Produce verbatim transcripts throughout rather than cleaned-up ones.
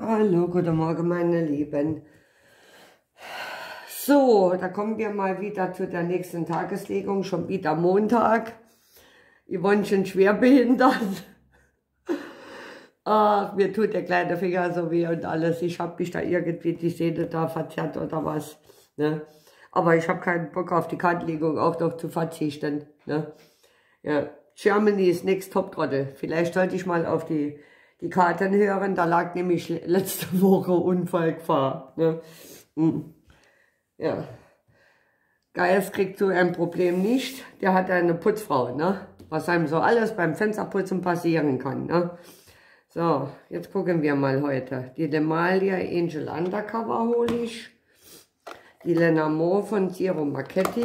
Hallo, guten Morgen, meine Lieben. So, da kommen wir mal wieder zu der nächsten Tageslegung, schon wieder Montag. Yvonnechen schwerbehindert. Ach, mir tut der kleine Finger so weh und alles. Ich habe mich da irgendwie die Sehne da verzerrt oder was. Ne? Aber ich habe keinen Bock auf die Kartenlegung auch noch zu verzichten. Ne? Ja, Germany ist next Toptrottel. Vielleicht sollte ich mal auf die, die Karten hören. Da lag nämlich letzte Woche Unfallgefahr. Ne? Hm. Ja. Geist kriegt so ein Problem nicht. Der hat eine Putzfrau, ne? Was einem so alles beim Fensterputzen passieren kann, ne? So, jetzt gucken wir mal heute. Die Demalia Angel Undercover hole ich. Die Lenamore von Zero Marchetti.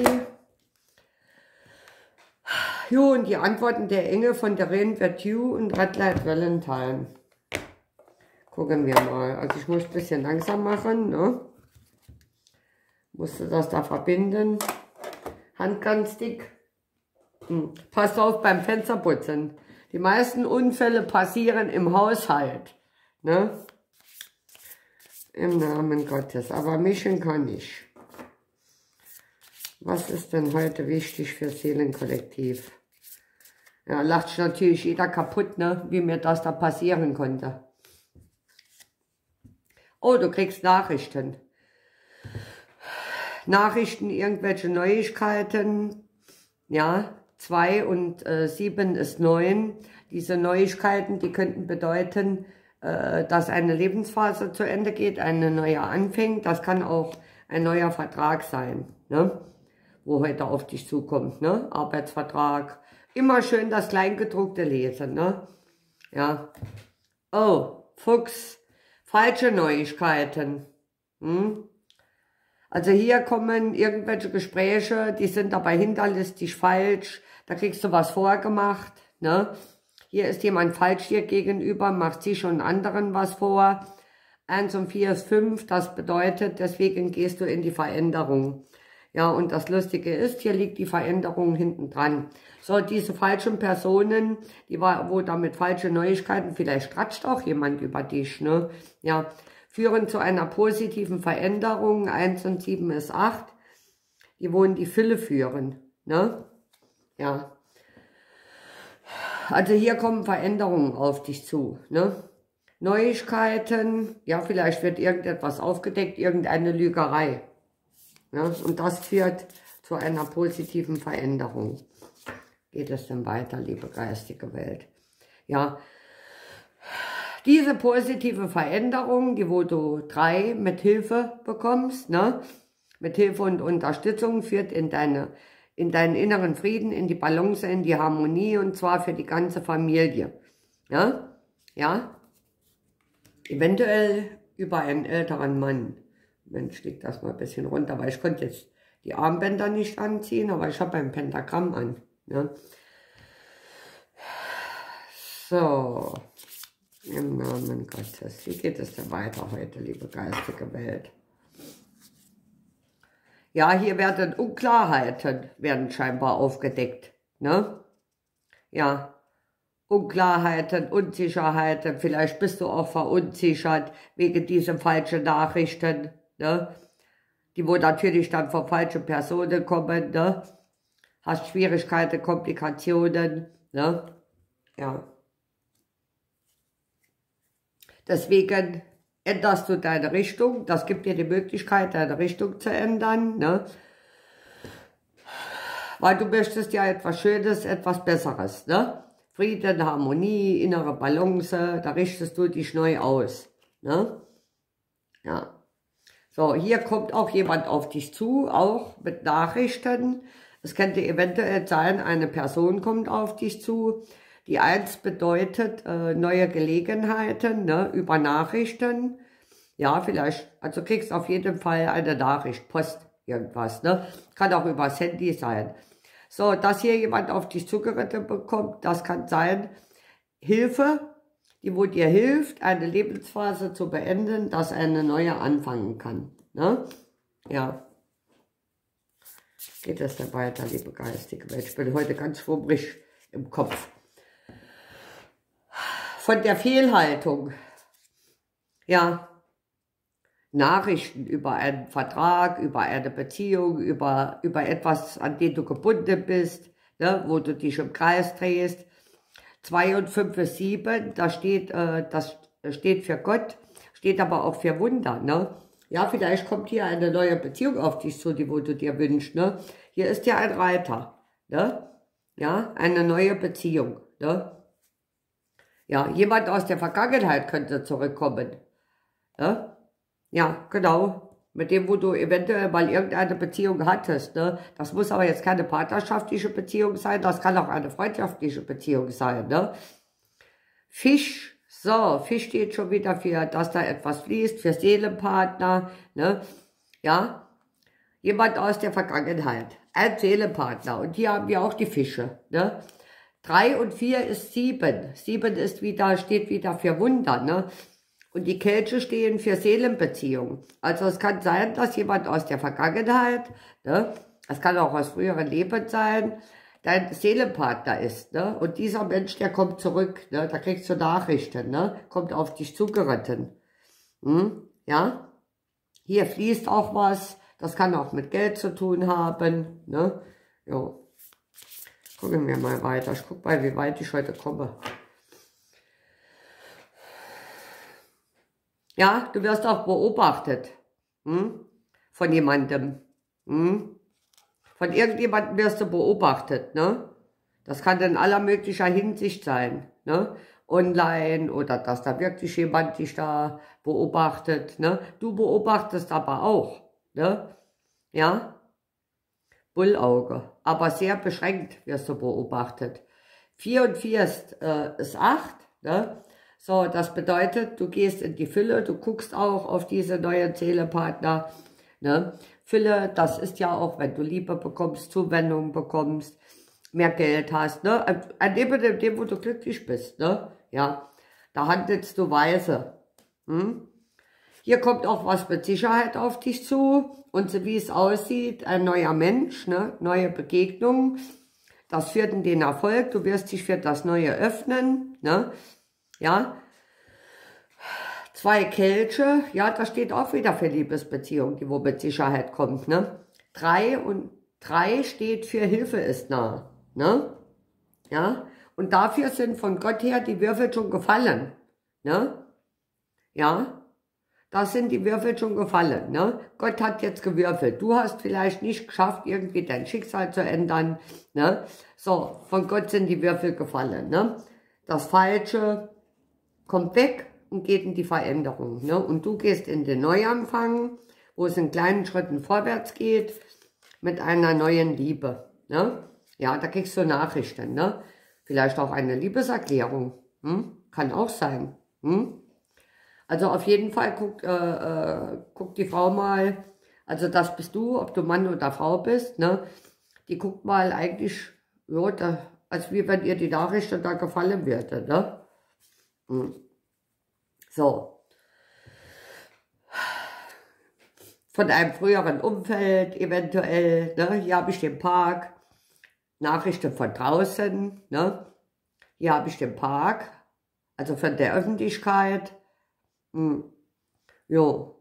Jo, und die Antworten der Engel von der Ren Vertue und Red Light Valentine. Gucken wir mal. Also ich muss ein bisschen langsam machen, ne? Musste das da verbinden. Hand ganz dick. Hm. Passt auf beim Fensterputzen. Die meisten Unfälle passieren im Haushalt. Ne? Im Namen Gottes. Aber mischen kann ich. Was ist denn heute wichtig für Seelenkollektiv? Ja, lacht sich natürlich jeder kaputt, ne? Wie mir das da passieren konnte. Oh, du kriegst Nachrichten. Nachrichten, irgendwelche Neuigkeiten, ja, zwei und äh, sieben ist neun. Diese Neuigkeiten, die könnten bedeuten, äh, dass eine Lebensphase zu Ende geht, eine neue anfängt. Das kann auch ein neuer Vertrag sein, ne? Wo heute auf dich zukommt, ne? Arbeitsvertrag. Immer schön das Kleingedruckte lesen, ne? Ja. Oh, Fuchs, falsche Neuigkeiten. Hm? Also hier kommen irgendwelche Gespräche, die sind dabei hinterlistig falsch, da kriegst du was vorgemacht, ne? Hier ist jemand falsch dir gegenüber, macht sich schon anderen was vor. Eins und vier ist fünf, das bedeutet, deswegen gehst du in die Veränderung. Ja, und das Lustige ist, hier liegt die Veränderung hinten dran. So, diese falschen Personen, die war, wo damit falsche Neuigkeiten, vielleicht stratscht auch jemand über dich, ne? Ja, führen zu einer positiven Veränderung. eins und sieben ist acht. Die wollen die Fülle führen. Ne? Ja. Also hier kommen Veränderungen auf dich zu. Ne? Neuigkeiten. Ja, vielleicht wird irgendetwas aufgedeckt, irgendeine Lügerei. Ne? Und das führt zu einer positiven Veränderung. Geht es denn weiter, liebe geistige Welt? Ja. Diese positive Veränderung, die wo du drei mit Hilfe bekommst, ne, mit Hilfe und Unterstützung, führt in deine, in deinen inneren Frieden, in die Balance, in die Harmonie, und zwar für die ganze Familie, ja, ja, eventuell über einen älteren Mann. Mensch, leg das mal ein bisschen runter, weil ich konnte jetzt die Armbänder nicht anziehen, aber ich habe ein Pentagramm an, ne. So. Im Namen Gottes. Wie geht es denn weiter heute, liebe geistige Welt? Ja, hier werden Unklarheiten, werden scheinbar aufgedeckt. Ne? Ja, Unklarheiten, Unsicherheiten. Vielleicht bist du auch verunsichert wegen dieser falschen Nachrichten. Ne? Die wo natürlich dann von falschen Personen kommen. Ne? Hast Schwierigkeiten, Komplikationen. Ne? Ja. Deswegen änderst du deine Richtung. Das gibt dir die Möglichkeit, deine Richtung zu ändern. Ne? Weil du möchtest ja etwas Schönes, etwas Besseres. Ne? Frieden, Harmonie, innere Balance. Da richtest du dich neu aus. Ne? Ja. So, hier kommt auch jemand auf dich zu, auch mit Nachrichten. Es könnte eventuell sein, eine Person kommt auf dich zu. Die eins bedeutet äh, neue Gelegenheiten, ne, über Nachrichten. Ja, vielleicht, also kriegst auf jeden Fall eine Nachricht, Post, irgendwas, ne. Kann auch übers Handy sein. So, dass hier jemand auf dich zugeritten bekommt, das kann sein Hilfe, die wo dir hilft, eine Lebensphase zu beenden, dass eine neue anfangen kann, ne. Ja. Geht es dann weiter, liebe geistige Welt? Ich bin heute ganz schwummrig im Kopf. Von der Fehlhaltung ja, Nachrichten über einen Vertrag, über eine Beziehung, über, über etwas, an dem du gebunden bist, ne, wo du dich im Kreis drehst. zwei und fünf ist sieben, da steht, äh, das steht für Gott, steht aber auch für Wunder, ne? Ja, vielleicht kommt hier eine neue Beziehung auf dich zu, die wo du dir wünschst, ne? Hier ist ja ein Reiter, ne? Ja, eine neue Beziehung, ne? Ja, jemand aus der Vergangenheit könnte zurückkommen, ne? Ja, genau. Mit dem, wo du eventuell mal irgendeine Beziehung hattest, ne? Das muss aber jetzt keine partnerschaftliche Beziehung sein, das kann auch eine freundschaftliche Beziehung sein, ne? Fisch, so, Fisch steht schon wieder für, dass da etwas fließt, für Seelenpartner, ne? Ja, jemand aus der Vergangenheit, ein Seelenpartner. Und hier haben wir auch die Fische, ne? Drei und vier ist sieben. Sieben ist wieder, steht wieder für Wunder, ne? Und die Kelche stehen für Seelenbeziehungen. Also es kann sein, dass jemand aus der Vergangenheit, ne, es kann auch aus früheren Leben sein, dein Seelenpartner ist. Ne? Und dieser Mensch, der kommt zurück, ne? Da kriegst du Nachrichten, ne? Kommt auf dich zugeritten. Hm? Ja? Hier fließt auch was, das kann auch mit Geld zu tun haben. Ne? Jo. Gucken wir mal weiter. Ich gucke mal, wie weit ich heute komme. Ja, du wirst auch beobachtet, hm? Von jemandem, hm? Von irgendjemandem wirst du beobachtet, ne? Das kann in aller möglicher Hinsicht sein, ne? Online oder dass da wirklich jemand dich da beobachtet, ne? Du beobachtest aber auch, ne? Ja? Bullauge, aber sehr beschränkt wirst du beobachtet. Vier und vier ist, äh, ist acht, ne? So, das bedeutet, du gehst in die Fülle, du guckst auch auf diese neuen Seelenpartner, ne? Fülle, das ist ja auch, wenn du Liebe bekommst, Zuwendung bekommst, mehr Geld hast, ne? An dem, an dem, wo du glücklich bist, ne? Ja, da handelst du weise. Hm? Hier kommt auch was mit Sicherheit auf dich zu und so wie es aussieht, ein neuer Mensch, ne? Neue Begegnungen, das führt in den Erfolg, du wirst dich für das Neue öffnen, ne? Ja, zwei Kelche, ja, das steht auch wieder für Liebesbeziehung, die wo mit Sicherheit kommt, ne? Drei und drei steht für Hilfe ist nah, ne? Ja, und dafür sind von Gott her die Würfel schon gefallen, ne? Ja, da sind die Würfel schon gefallen, ne? Gott hat jetzt gewürfelt. Du hast vielleicht nicht geschafft, irgendwie dein Schicksal zu ändern, ne? So, von Gott sind die Würfel gefallen, ne? Das Falsche kommt weg und geht in die Veränderung, ne? Und du gehst in den Neuanfang, wo es in kleinen Schritten vorwärts geht, mit einer neuen Liebe, ne? Ja, da kriegst du Nachrichten, ne? Vielleicht auch eine Liebeserklärung, hm? Kann auch sein, hm? Also auf jeden Fall guckt, äh, äh, guckt die Frau mal, also das bist du, ob du Mann oder Frau bist, ne? Die guckt mal eigentlich, ja, da, als wie wenn ihr die Nachrichten da gefallen würde, ne? So. Von einem früheren Umfeld eventuell, ne? Hier habe ich den Park, Nachrichten von draußen, ne? Hier habe ich den Park, also von der Öffentlichkeit. Hm. Jo.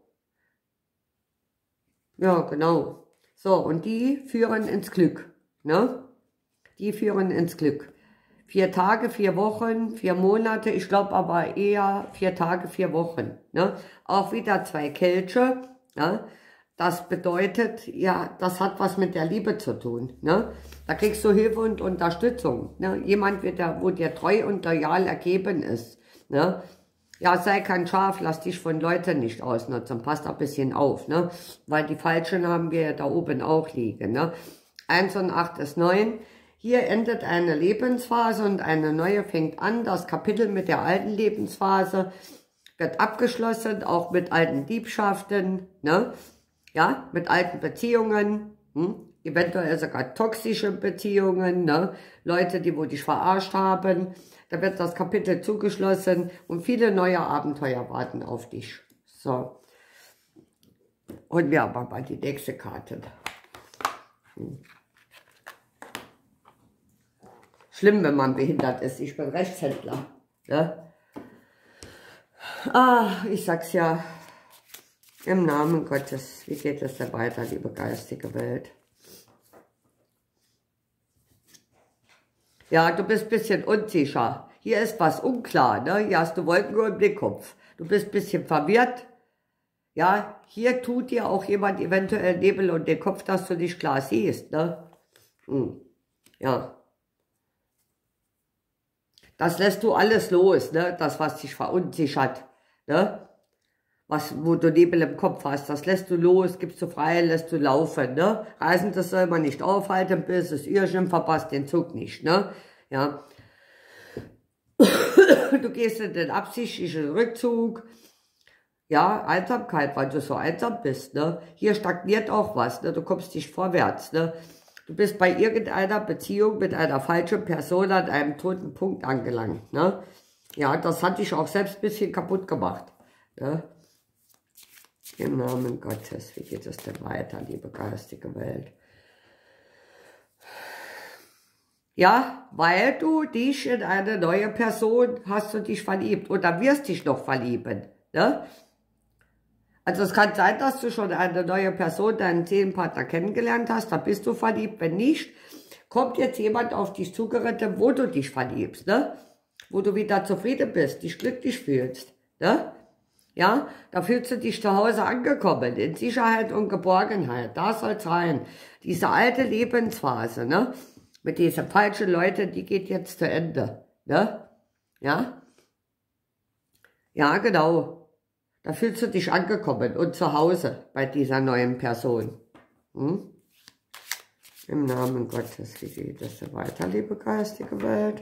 Ja, genau. So, und die führen ins Glück, ne? Die führen ins Glück. Vier Tage, vier Wochen, vier Monate, ich glaube aber eher vier Tage, vier Wochen. Ne? Auch wieder zwei Kelche. Ne? Das bedeutet, ja, das hat was mit der Liebe zu tun. Ne? Da kriegst du Hilfe und Unterstützung. Ne? Jemand, wird da, wo dir treu und loyal ergeben ist. Ne? Ja, sei kein Schaf, lass dich von Leuten nicht ausnutzen. Passt ein bisschen auf. Ne? Weil die Falschen haben wir ja da oben auch liegen. Ne? eins und acht ist neun. Hier endet eine Lebensphase und eine neue fängt an. Das Kapitel mit der alten Lebensphase wird abgeschlossen, auch mit alten Liebschaften, ne? Ja, mit alten Beziehungen, hm? Eventuell sogar toxische Beziehungen, ne? Leute, die wo dich verarscht haben. Da wird das Kapitel zugeschlossen und viele neue Abenteuer warten auf dich. So. Und wir aber mal die nächste Karte. Hm. Schlimm, wenn man behindert ist. Ich bin Rechtshändler. Ne? Ah, ich sag's ja, im Namen Gottes, wie geht es denn weiter, liebe geistige Welt? Ja, du bist ein bisschen unsicher. Hier ist was unklar, ne? Hier hast du Wolken über dem Kopf. Du bist ein bisschen verwirrt. Ja, hier tut dir auch jemand eventuell Nebel und den Kopf, dass du nicht klar siehst, ne? Hm. Ja. Das lässt du alles los, ne? Das, was dich verunsichert, ne? Was, wo du Nebel im Kopf hast, das lässt du los, gibst du frei, lässt du laufen, ne? Reisende soll man nicht aufhalten, bis es Irrchen verpasst den Zug nicht, ne? Ja. Du gehst in den absichtlichen Rückzug. Ja, Einsamkeit, weil du so einsam bist, ne? Hier stagniert auch was, ne? Du kommst nicht vorwärts, ne? Du bist bei irgendeiner Beziehung mit einer falschen Person an einem toten Punkt angelangt, ne? Ja, das hat dich auch selbst ein bisschen kaputt gemacht, ne? Im Namen Gottes, wie geht es denn weiter, liebe geistige Welt? Ja, weil du dich in eine neue Person hast du dich verliebt oder wirst dich noch verlieben, ne? Also es kann sein, dass du schon eine neue Person, deinen Seelenpartner kennengelernt hast, da bist du verliebt. Wenn nicht, kommt jetzt jemand auf dich zugeritten, wo du dich verliebst, ne? Wo du wieder zufrieden bist, dich glücklich fühlst, ne? Ja, da fühlst du dich zu Hause angekommen, in Sicherheit und Geborgenheit, da soll's rein. Diese alte Lebensphase, ne? Mit diesen falschen Leuten, die geht jetzt zu Ende, ne? Ja? Ja, genau. Da fühlst du dich angekommen und zu Hause bei dieser neuen Person. Hm? Im Namen Gottes, wie geht es denn weiter, liebe geistige Welt?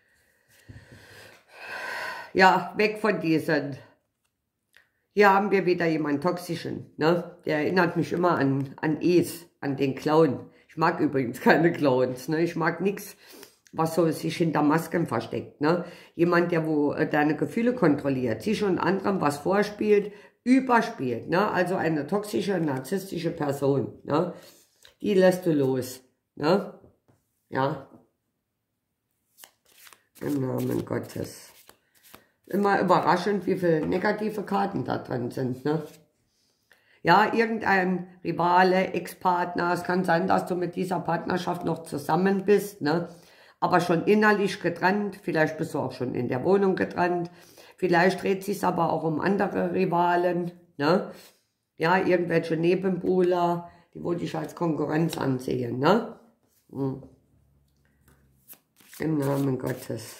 Ja, weg von diesen. Hier haben wir wieder jemanden Toxischen, ne? Der erinnert mich immer an, an Es, an den Clown. Ich mag übrigens keine Clowns, ne? Ich mag nichts, was so sich hinter Masken versteckt, ne? Jemand, der wo äh, deine Gefühle kontrolliert, sich und anderen was vorspielt, überspielt, ne? Also eine toxische, narzisstische Person, ne? Die lässt du los, ne? Ja. Im Namen Gottes. Immer überraschend, wie viele negative Karten da drin sind, ne? Ja, irgendein Rivale, Ex-Partner, es kann sein, dass du mit dieser Partnerschaft noch zusammen bist, ne? Aber schon innerlich getrennt, vielleicht bist du auch schon in der Wohnung getrennt, vielleicht dreht sich aber auch um andere Rivalen, ne? Ja, irgendwelche Nebenbuhler, die wo dich als Konkurrenz ansehen, ne? Hm. Im Namen Gottes.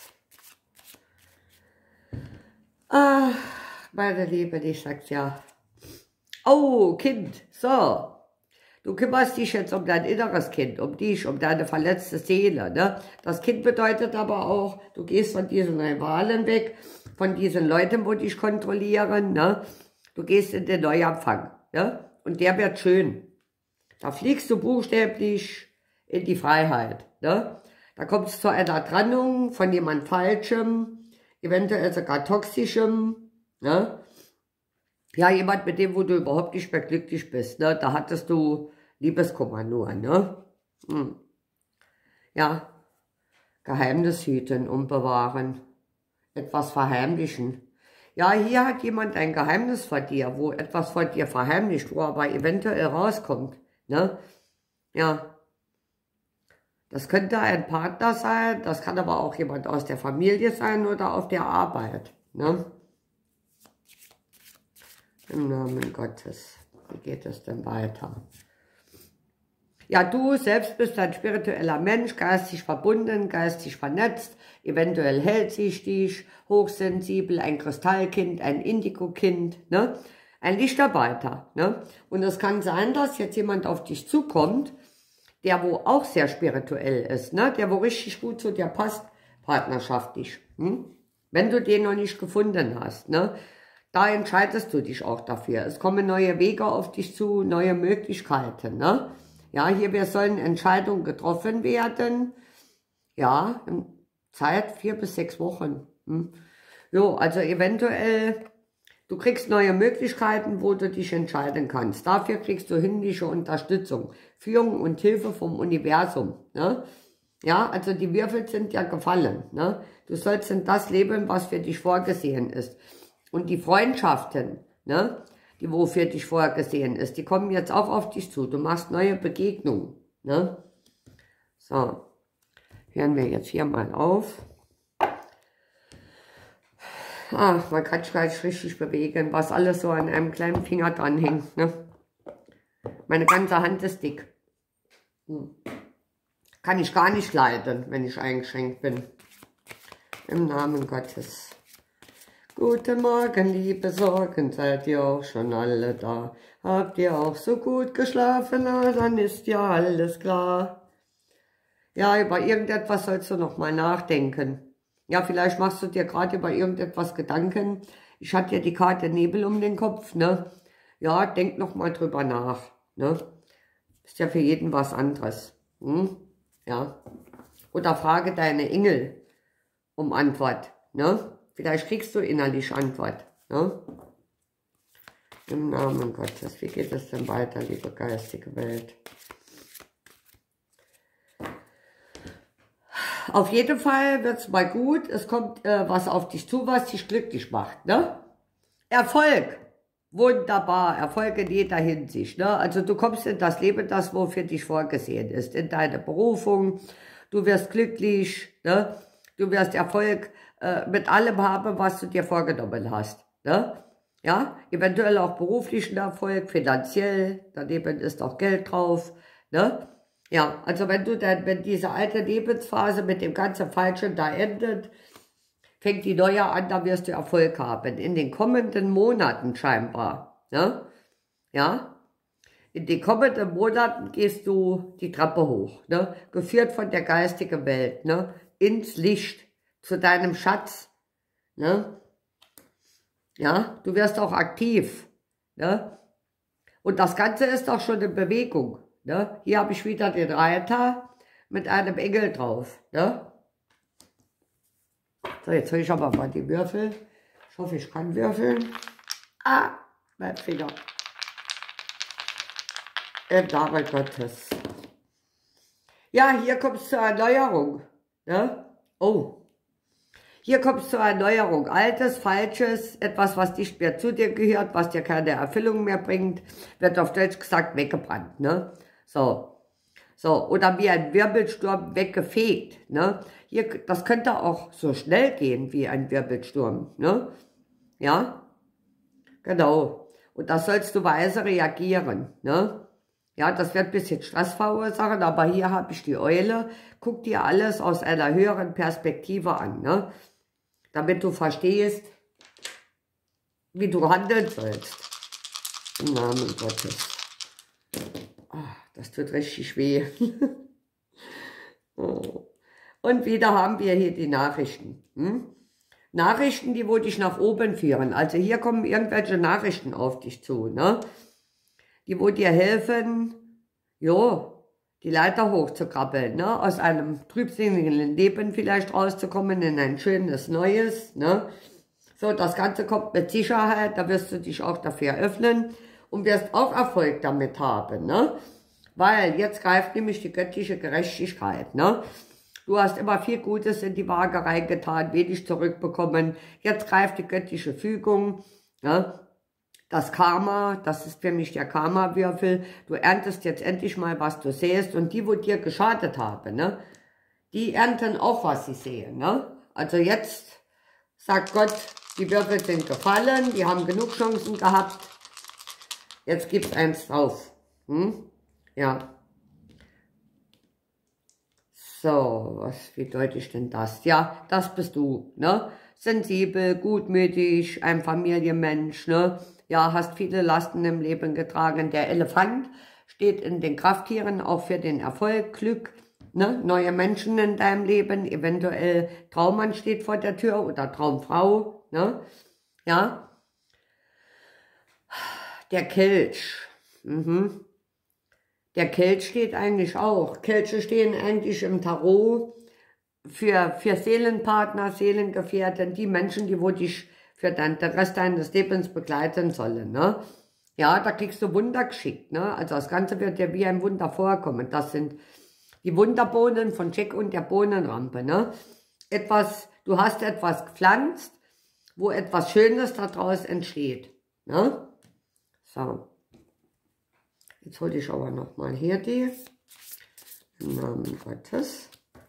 Ah, meine Liebe, ich sag's ja. Oh, Kind, so. Du kümmerst dich jetzt um dein inneres Kind, um dich, um deine verletzte Seele, ne? Das Kind bedeutet aber auch, du gehst von diesen Rivalen weg, von diesen Leuten, wo dich kontrollieren, ne? Du gehst in den Neuanfang, ne? Und der wird schön. Da fliegst du buchstäblich in die Freiheit, ne? Da kommt es zu einer Trennung von jemand Falschem, eventuell sogar Toxischem, ne? Ja, jemand, mit dem, wo du überhaupt nicht mehr glücklich bist, ne? Da hattest du Liebeskummer nur, ne? Hm. Ja, Geheimnis hüten und bewahren, etwas verheimlichen. Ja, hier hat jemand ein Geheimnis vor dir, wo etwas von dir verheimlicht, wo aber eventuell rauskommt, ne? Ja, das könnte ein Partner sein, das kann aber auch jemand aus der Familie sein oder auf der Arbeit, ne? Im Namen Gottes. Wie geht es denn weiter? Ja, du selbst bist ein spiritueller Mensch, geistig verbunden, geistig vernetzt, eventuell hellsichtig, hochsensibel, ein Kristallkind, ein Indigo-Kind, ne? Ein Lichtarbeiter, ne? Und es kann sein, dass jetzt jemand auf dich zukommt, der wo auch sehr spirituell ist, ne? Der wo richtig gut zu dir passt, partnerschaftlich, hm? Wenn du den noch nicht gefunden hast, ne? Da entscheidest du dich auch dafür. Es kommen neue Wege auf dich zu, neue Möglichkeiten, ne? Ja, hier wir sollen Entscheidungen getroffen werden. Ja, in Zeit vier bis sechs Wochen. Hm? Jo, also eventuell, du kriegst neue Möglichkeiten, wo du dich entscheiden kannst. Dafür kriegst du himmlische Unterstützung, Führung und Hilfe vom Universum, ne? Ja, also die Würfel sind ja gefallen, ne? Du sollst in das leben, was für dich vorgesehen ist. Und die Freundschaften, ne, die wofür dich vorgesehen ist, die kommen jetzt auch auf dich zu. Du machst neue Begegnungen. Ne? So, hören wir jetzt hier mal auf. Ah, man kann sich gar nicht richtig bewegen, was alles so an einem kleinen Finger dranhängt. Ne? Meine ganze Hand ist dick. Hm. Kann ich gar nicht leiden, wenn ich eingeschränkt bin. Im Namen Gottes. Guten Morgen, liebe Sorgen, seid ihr auch schon alle da? Habt ihr auch so gut geschlafen? Na, dann ist ja alles klar. Ja, über irgendetwas sollst du noch mal nachdenken. Ja, vielleicht machst du dir gerade über irgendetwas Gedanken. Ich hatte ja die Karte Nebel um den Kopf, ne? Ja, denk noch mal drüber nach, ne? Ist ja für jeden was anderes, hm? Ja. Oder frage deine Engel um Antwort, ne? Vielleicht kriegst du innerlich Antwort, ne? Im Namen Gottes. Wie geht es denn weiter, liebe geistige Welt? Auf jeden Fall wird es mal gut. Es kommt äh, was auf dich zu, was dich glücklich macht, ne? Erfolg. Wunderbar. Erfolg in jeder Hinsicht, ne? Also du kommst in das Leben, das wo für dich vorgesehen ist. In deine Berufung. Du wirst glücklich, ne? Du wirst Erfolg äh, mit allem haben, was du dir vorgenommen hast, ne? Ja? Eventuell auch beruflichen Erfolg, finanziell. Daneben ist auch Geld drauf, ne? Ja, also wenn du dann, wenn diese alte Lebensphase mit dem ganzen Falschen da endet, fängt die neue an, da wirst du Erfolg haben. In den kommenden Monaten scheinbar, ne? Ja? In den kommenden Monaten gehst du die Treppe hoch, ne? Geführt von der geistigen Welt, ne? Ins Licht, zu deinem Schatz, ne? Ja? Du wirst auch aktiv, ne? Und das Ganze ist auch schon in Bewegung. Ne? Hier habe ich wieder den Reiter mit einem Engel drauf. Ne? So, jetzt hole ich aber mal die Würfel. Ich hoffe, ich kann würfeln. Ah, mein Finger. Im Namen Gottes. Ja, hier kommt es zur Erneuerung. Ne? Oh. Hier kommt es zur Erneuerung. Altes, Falsches, etwas, was nicht mehr zu dir gehört, was dir keine Erfüllung mehr bringt, wird auf Deutsch gesagt weggebrannt. Ne? So, so, oder wie ein Wirbelsturm weggefegt, ne? Hier, das könnte auch so schnell gehen wie ein Wirbelsturm, ne? Ja, genau. Und da sollst du weise reagieren, ne? Ja, das wird ein bisschen Stress verursachen, aber hier habe ich die Eule. Guck dir alles aus einer höheren Perspektive an, ne? Damit du verstehst, wie du handeln sollst. Im Namen Gottes. Das tut richtig weh. Oh. Und wieder haben wir hier die Nachrichten. Hm? Nachrichten, die wo dich nach oben führen. Also hier kommen irgendwelche Nachrichten auf dich zu, ne? Die wo dir helfen, jo, die Leiter hochzukrabbeln, ne? Aus einem trübsinnigen Leben vielleicht rauszukommen in ein schönes Neues, ne? So, das Ganze kommt mit Sicherheit, da wirst du dich auch dafür öffnen und wirst auch Erfolg damit haben, ne? Weil jetzt greift nämlich die göttliche Gerechtigkeit, ne? Du hast immer viel Gutes in die Waage reingetan, wenig zurückbekommen. Jetzt greift die göttliche Fügung, ne? Das Karma, das ist für mich der Karma-Würfel. Du erntest jetzt endlich mal, was du sähst. Und die, wo dir geschadet haben, ne? Die ernten auch, was sie sehen, ne? Also jetzt sagt Gott, die Würfel sind gefallen, die haben genug Chancen gehabt. Jetzt gibt's eins drauf. Hm? Ja. So, was, wie deute ich denn das? Ja, das bist du, ne? Sensibel, gutmütig, ein Familienmensch, ne? Ja, hast viele Lasten im Leben getragen. Der Elefant steht in den Krafttieren auch für den Erfolg, Glück, ne? Neue Menschen in deinem Leben, eventuell Traummann steht vor der Tür oder Traumfrau, ne? Ja. Der Kelch, mhm. Der Kelch steht eigentlich auch. Kelche stehen eigentlich im Tarot für, für Seelenpartner, Seelengefährten, die Menschen, die wo dich für den, den Rest deines Lebens begleiten sollen, ne? Ja, da kriegst du Wunder geschickt, ne? Also das Ganze wird dir wie ein Wunder vorkommen. Das sind die Wunderbohnen von Jack und der Bohnenrampe, ne? Etwas, du hast etwas gepflanzt, wo etwas Schönes daraus entsteht. Ne? So. Jetzt hole ich aber nochmal hier die. Im Namen Gottes.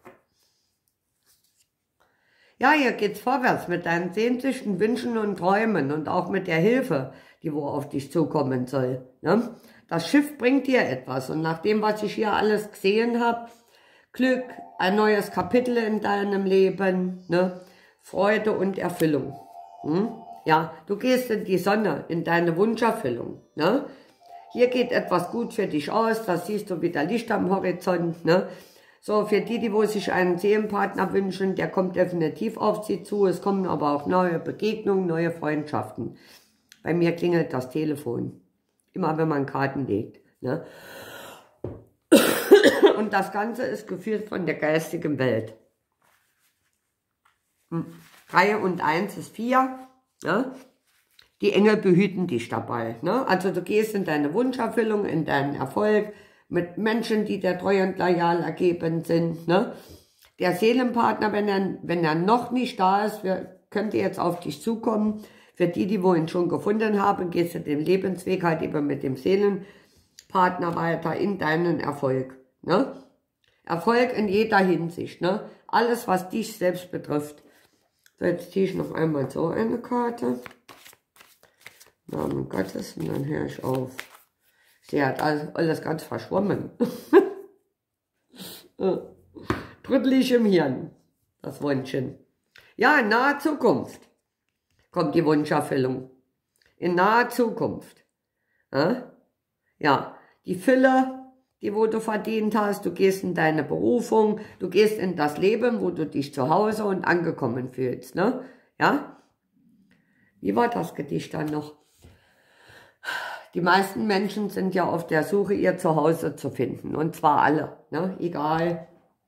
Ja, hier geht's vorwärts mit deinen Sehnsüchten, Wünschen und Träumen und auch mit der Hilfe, die wo auf dich zukommen soll. Ne? Das Schiff bringt dir etwas und nach dem, was ich hier alles gesehen habe, Glück, ein neues Kapitel in deinem Leben, ne? Freude und Erfüllung. Hm? Ja, du gehst in die Sonne, in deine Wunscherfüllung. Ne? Hier geht etwas gut für dich aus, da siehst du wieder Licht am Horizont. Ne? So, für die, die wo sich einen Seelenpartner wünschen, der kommt definitiv auf sie zu. Es kommen aber auch neue Begegnungen, neue Freundschaften. Bei mir klingelt das Telefon. Immer wenn man Karten legt. Ne? Und das Ganze ist geführt von der geistigen Welt. drei und eins ist vier. Ne? Die Engel behüten dich dabei. Ne? Also du gehst in deine Wunscherfüllung, in deinen Erfolg, mit Menschen, die dir treu und loyal ergeben sind. Ne? Der Seelenpartner, wenn er, wenn er noch nicht da ist, wir, könnte jetzt auf dich zukommen. Für die, die wo ihn schon gefunden haben, gehst du den Lebensweg halt eben mit dem Seelenpartner weiter in deinen Erfolg. Ne? Erfolg in jeder Hinsicht. Ne? Alles, was dich selbst betrifft. So, jetzt ziehe ich noch einmal so eine Karte. Namen Gottes und dann höre ich auf. Sie hat alles, alles ganz verschwommen. Trüttelig im Hirn, das Wunschchen. Ja, in naher Zukunft kommt die Wunscherfüllung. In naher Zukunft. Ja, die Fülle, die wo du verdient hast, du gehst in deine Berufung, du gehst in das Leben, wo du dich zu Hause und angekommen fühlst. Ne? Ja? Wie war das Gedicht dann noch? Die meisten Menschen sind ja auf der Suche, ihr Zuhause zu finden. Und zwar alle. Ne? Egal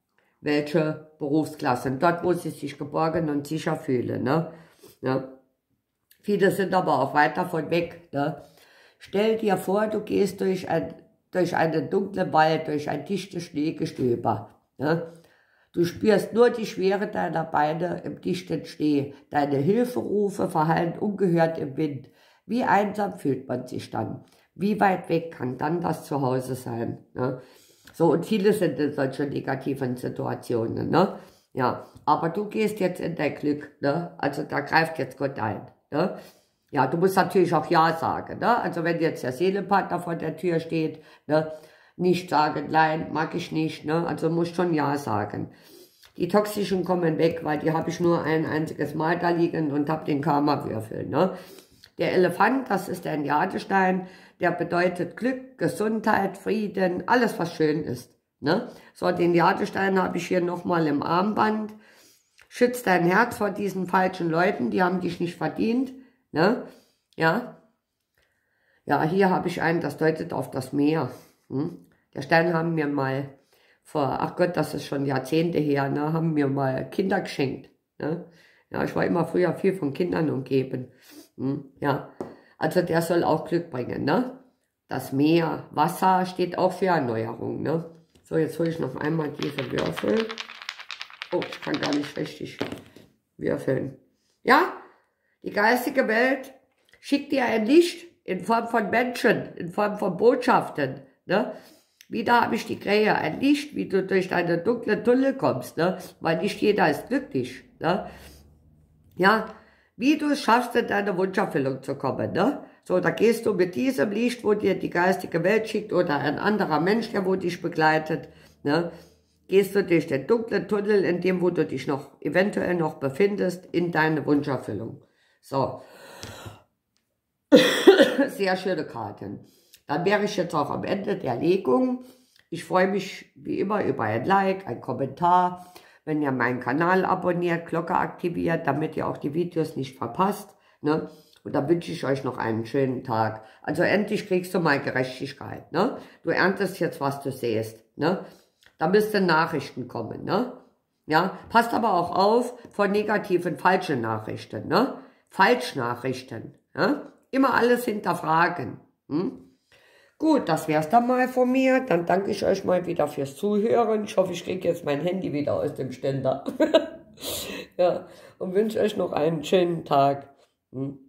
welche Berufsklasse. Dort, wo sie sich geborgen und sicher fühlen. Ne? Ja. Viele sind aber auch weit davon weg. Ne? Stell dir vor, du gehst durch, ein, durch einen dunklen Wald, durch ein dichtes Schneegestöber. Ne? Du spürst nur die Schwere deiner Beine im dichten Schnee. Deine Hilferufe verhallen ungehört im Wind. Wie einsam fühlt man sich dann? Wie weit weg kann dann das Zuhause sein? Ne? So, und viele sind in solchen negativen Situationen. Ne? Ja, aber du gehst jetzt in dein Glück. Ne? Also da greift jetzt Gott ein. Ne? Ja, du musst natürlich auch Ja sagen. Ne? Also wenn jetzt der Seelenpartner vor der Tür steht, ne? Nicht sagen, nein, mag ich nicht. Ne? Also musst schon Ja sagen. Die toxischen kommen weg, weil die habe ich nur ein einziges Mal da liegen und habe den Karma-Würfel. Ne? Der Elefant, das ist der Jadestein, der bedeutet Glück, Gesundheit, Frieden, alles was schön ist. Ne? So, den Jadestein habe ich hier nochmal im Armband. Schütz dein Herz vor diesen falschen Leuten, die haben dich nicht verdient. Ne? Ja. Ja, hier habe ich einen, das deutet auf das Meer. Hm? Der Stein haben mir mal vor, ach Gott, das ist schon Jahrzehnte her, ne, haben mir mal Kinder geschenkt. Ne? Ja, ich war immer früher viel von Kindern umgeben. Hm, ja, also der soll auch Glück bringen, ne? Das Meer, Wasser steht auch für Erneuerung, ne? So, jetzt hole ich noch einmal diese Würfel. Oh, ich kann gar nicht richtig würfeln. Ja, die geistige Welt schickt dir ein Licht in Form von Menschen, in Form von Botschaften, ne? Wieder habe ich die Krähe, ein Licht, wie du durch deine dunkle Tunnel kommst, ne? Weil nicht jeder ist glücklich, ne? Ja, wie du es schaffst, in deine Wunscherfüllung zu kommen, ne? So, da gehst du mit diesem Licht, wo dir die geistige Welt schickt oder ein anderer Mensch, der wo dich begleitet, ne? Gehst du durch den dunklen Tunnel, in dem, wo du dich noch eventuell noch befindest, in deine Wunscherfüllung. So. Sehr schöne Karten. Dann wäre ich jetzt auch am Ende der Legung. Ich freue mich wie immer über ein Like, ein Kommentar, wenn ihr meinen Kanal abonniert, Glocke aktiviert, damit ihr auch die Videos nicht verpasst. Ne? Und dann wünsche ich euch noch einen schönen Tag. Also endlich kriegst du mal Gerechtigkeit. Ne? Du erntest jetzt, was du sähst. Ne? Da müssten Nachrichten kommen. Ne? Ja? Passt aber auch auf vor negativen, falschen Nachrichten. Ne? Falschnachrichten. Ne? Immer alles hinterfragen. Hm? Gut, das wär's dann mal von mir. Dann danke ich euch mal wieder fürs Zuhören. Ich hoffe, ich kriege jetzt mein Handy wieder aus dem Ständer. Ja, und wünsche euch noch einen schönen Tag. Hm?